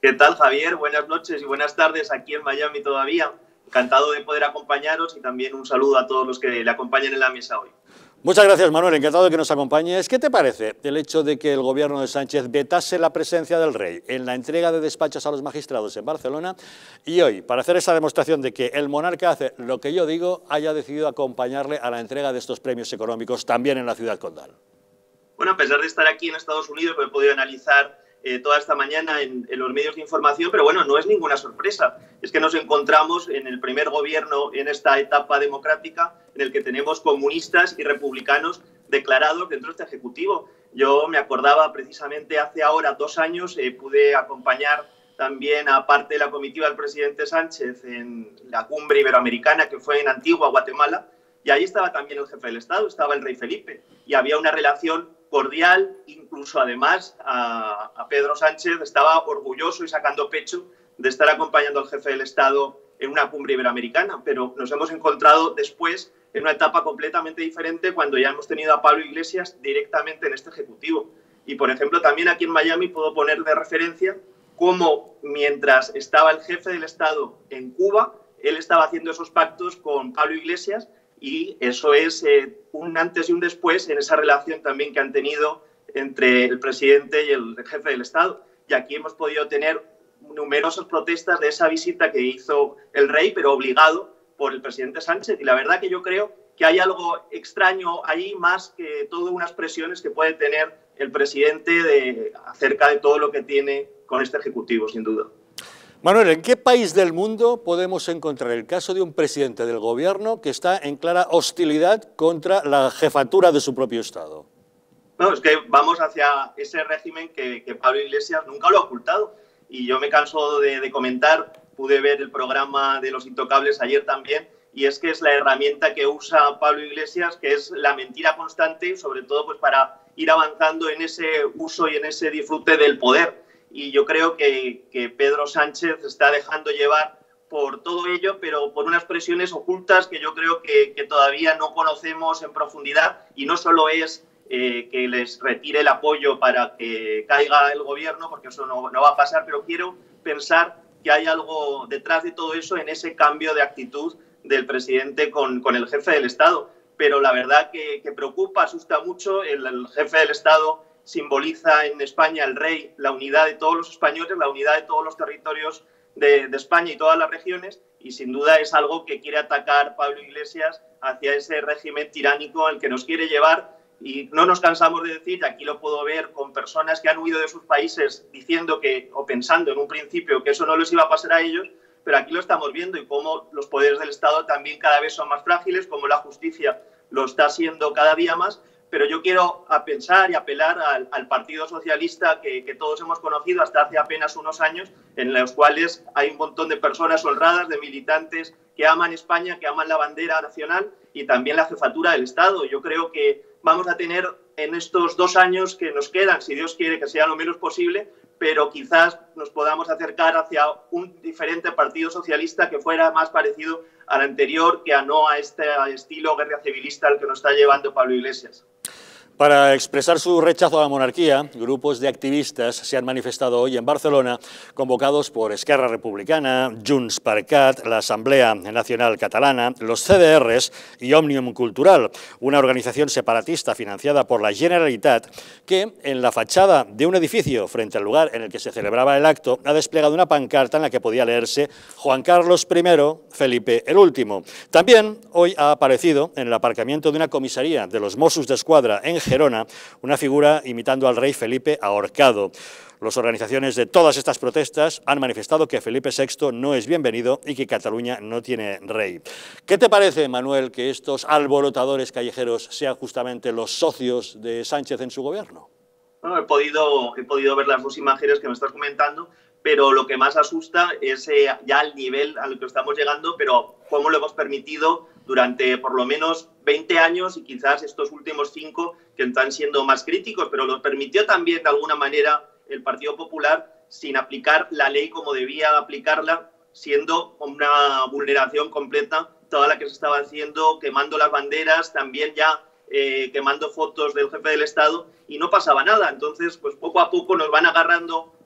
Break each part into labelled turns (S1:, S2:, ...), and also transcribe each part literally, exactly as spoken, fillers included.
S1: ¿Qué tal, Javier? Buenas noches y buenas tardes aquí en Miami todavía. Encantado de poder acompañaros y también un saludo a todos los que le acompañan en la mesa hoy.
S2: Muchas gracias, Manuel. Encantado de que nos acompañes. ¿Qué te parece el hecho de que el gobierno de Sánchez vetase la presencia del rey en la entrega de despachos a los magistrados en Barcelona y hoy, para hacer esa demostración de que el monarca hace lo que yo digo, haya decidido acompañarle a la entrega de estos premios económicos también en la ciudad condal?
S1: Bueno, a pesar de estar aquí en Estados Unidos, lo he podido analizar eh, toda esta mañana en, en los medios de información, pero bueno, no es ninguna sorpresa. Es que nos encontramos en el primer gobierno en esta etapa democrática en el que tenemos comunistas y republicanos declarados dentro de este Ejecutivo. Yo me acordaba precisamente hace ahora dos años, eh, pude acompañar también a parte de la comitiva del presidente Sánchez en la cumbre iberoamericana que fue en Antigua, Guatemala, y ahí estaba también el jefe del Estado, estaba el rey Felipe, y había una relación cordial, incluso además a, a Pedro Sánchez estaba orgulloso y sacando pecho de estar acompañando al jefe del Estado en una cumbre iberoamericana, pero nos hemos encontrado después en una etapa completamente diferente cuando ya hemos tenido a Pablo Iglesias directamente en este Ejecutivo. Y, por ejemplo, también aquí en Miami puedo poner de referencia cómo mientras estaba el jefe del Estado en Cuba, él estaba haciendo esos pactos con Pablo Iglesias y eso es eh, un antes y un después en esa relación también que han tenido entre el presidente y el jefe del Estado. Y aquí hemos podido tener numerosas protestas de esa visita que hizo el rey, pero obligado por el presidente Sánchez. Y la verdad que yo creo que hay algo extraño ahí más que todas unas presiones que puede tener el presidente de, acerca de todo lo que tiene con este Ejecutivo, sin duda.
S2: Manuel, ¿en qué país del mundo podemos encontrar el caso de un presidente del gobierno que está en clara hostilidad contra la jefatura de su propio Estado?
S1: No, es que vamos hacia ese régimen que, que Pablo Iglesias nunca lo ha ocultado. Y yo me canso de, de comentar, pude ver el programa de Los Intocables ayer también, y es que es la herramienta que usa Pablo Iglesias, que es la mentira constante, sobre todo pues para ir avanzando en ese uso y en ese disfrute del poder. Y yo creo que, que Pedro Sánchez está dejando llevar por todo ello, pero por unas presiones ocultas que yo creo que, que todavía no conocemos en profundidad, y no solo es eh, que les retire el apoyo para que caiga el gobierno, porque eso no, no va a pasar, pero quiero pensar que hay algo detrás de todo eso en ese cambio de actitud del presidente con, con el jefe del Estado. Pero la verdad que, que preocupa, asusta mucho. El, el jefe del Estado simboliza en España, el rey, la unidad de todos los españoles, la unidad de todos los territorios de, de España y todas las regiones, y sin duda es algo que quiere atacar Pablo Iglesias hacia ese régimen tiránico al que nos quiere llevar. Y no nos cansamos de decir, y aquí lo puedo ver con personas que han huido de sus países diciendo que, o pensando en un principio que eso no les iba a pasar a ellos, pero aquí lo estamos viendo, y cómo los poderes del Estado también cada vez son más frágiles, cómo la justicia lo está siendo cada día más. Pero yo quiero a pensar y apelar al, al Partido Socialista que, que todos hemos conocido hasta hace apenas unos años, en los cuales hay un montón de personas honradas, de militantes que aman España, que aman la bandera nacional y también la jefatura del Estado. Yo creo que vamos a tener en estos dos años que nos quedan, si Dios quiere que sea lo menos posible, pero quizás nos podamos acercar hacia un diferente Partido Socialista que fuera más parecido al anterior, que a no a este estilo guerra civilista al que nos está llevando Pablo Iglesias.
S2: Para expresar su rechazo a la monarquía, grupos de activistas se han manifestado hoy en Barcelona, convocados por Esquerra Republicana, Junts per Cat, la Asamblea Nacional Catalana, los C D Rs y Òmnium Cultural, una organización separatista financiada por la Generalitat que, en la fachada de un edificio frente al lugar en el que se celebraba el acto, ha desplegado una pancarta en la que podía leerse Juan Carlos primero, Felipe el último. También hoy ha aparecido en el aparcamiento de una comisaría de los Mossos d'Esquadra en Gerona, una figura imitando al rey Felipe ahorcado. Las organizaciones de todas estas protestas han manifestado que Felipe sexto no es bienvenido y que Cataluña no tiene rey. ¿Qué te parece, Manuel, que estos alborotadores callejeros sean justamente los socios de Sánchez en su gobierno?
S1: Bueno, he podido, he podido ver las dos imágenes que me estás comentando, pero lo que más asusta es eh, ya el nivel al que estamos llegando, pero cómo lo hemos permitido durante por lo menos veinte años y quizás estos últimos cinco que están siendo más críticos, pero lo permitió también de alguna manera el Partido Popular sin aplicar la ley como debía aplicarla, siendo una vulneración completa toda la que se estaba haciendo, quemando las banderas, también ya eh, quemando fotos del jefe del Estado, y no pasaba nada. Entonces, pues poco a poco nos van agarrando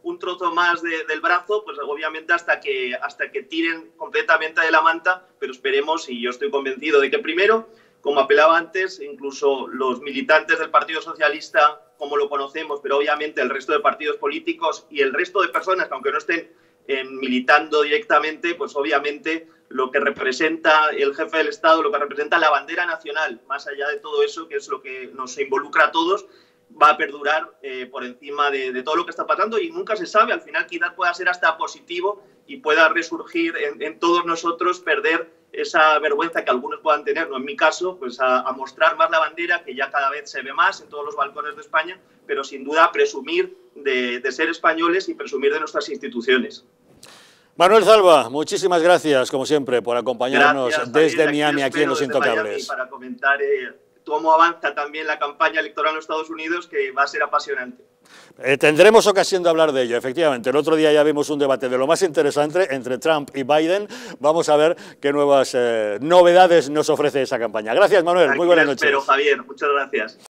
S1: un trozo más de, del brazo, pues obviamente hasta que, hasta que tiren completamente de la manta, pero esperemos, y yo estoy convencido de que primero, como apelaba antes, incluso los militantes del Partido Socialista, como lo conocemos, pero obviamente el resto de partidos políticos y el resto de personas, aunque no estén eh, militando directamente, pues obviamente lo que representa el jefe del Estado, lo que representa la bandera nacional, más allá de todo eso, que es lo que nos involucra a todos, va a perdurar eh, por encima de, de todo lo que está pasando, y nunca se sabe, al final quizás pueda ser hasta positivo y pueda resurgir en, en todos nosotros, perder esa vergüenza que algunos puedan tener, no en mi caso, pues a, a mostrar más la bandera, que ya cada vez se ve más en todos los balcones de España, pero sin duda presumir de, de ser españoles y presumir de nuestras instituciones.
S2: Manuel Zalba, muchísimas gracias, como siempre, por acompañarnos
S1: gracias,
S2: desde
S1: aquí
S2: Miami, aquí en Los Intocables.
S1: Miami, para comentar eh, cómo avanza también la campaña electoral en los Estados Unidos, que va a ser apasionante.
S2: Eh, tendremos ocasión de hablar de ello, efectivamente. El otro día ya vimos un debate de lo más interesante entre Trump y Biden. Vamos a ver qué nuevas eh, novedades nos ofrece esa campaña. Gracias, Manuel.
S1: Aquí
S2: muy buenas
S1: les
S2: noches.
S1: espero, Javier. Muchas gracias.